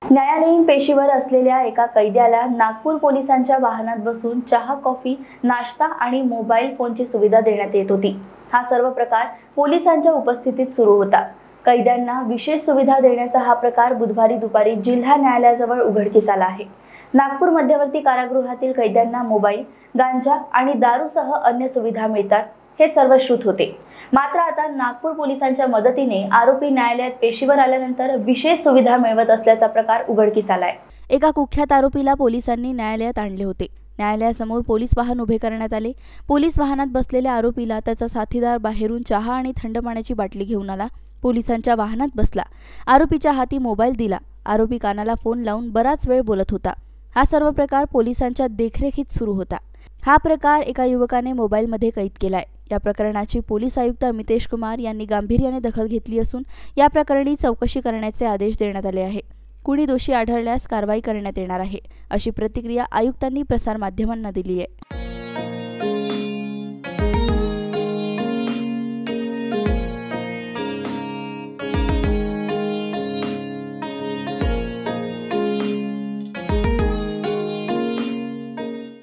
न्यायालयीन पेशीवर असलेल्या एका कैद्याला नागपूर पोलिसांच्या वाहनात बसून चहा, कॉफी, नाश्ता आणि मोबाईल फोनची सुविधा देण्यात येत होती। हा सर्व प्रकार पोलिसांच्या उपस्थितीत सुरू होता। कैद्यांना विशेष सुविधा देण्याचा हा प्रकार बुधवारी दुपारी जिल्हा न्यायालयाजवळ उघडकीस आला आहे। नागपूर मध्यवर्ती कारागृहातील कैद्यांना मोबाईल, गांजा आणि दारूसह अन्य सुविधा मिळतात, हे सर्व श्रुत होते। मात्र आता नागपूर पोलिसांच्या मदतीने आरोपी न्यायालयात पेशीवर आल्यानंतर विशेष सुविधा मिळवत असल्याचा प्रकार उघडकीस आलाय। एका कुख्यात आरोपीला पोलिसांनी न्यायालयात आणले होते। न्यायालयासमोर पोलीस वाहन उभे करण्यात आले। पोलीस वाहनात बसलेल्या आरोपीला त्याचा साथीदार बाहेरून चहा आणि थंड पाण्याची बाटली घेऊन आला। पोलिसांच्या वाहनात बसला। आरोपीच्या हाती मोबाईल दिला। आरोपी कानाला फोन लावून बराच वेळ बोलत होता। हा सर्व प्रकार पोलिसांच्या देखरेखीत सुरू होता। हा प्रकार एका युवकाने मोबाईलमध्ये कैद केलाय। या प्रकरणाची पोलीस आयुक्त अमितेश कुमार यांनी गांभीर्याने दखल घेतली असून या प्रकरणी चौकशी करण्याचे आदेश देण्यात आले आहे। कुणी दोषी आढळल्यास कारवाई करण्यात येणार आहे, अशी प्रतिक्रिया आयुक्तांनी प्रसार माध्यमांना दिली आहे।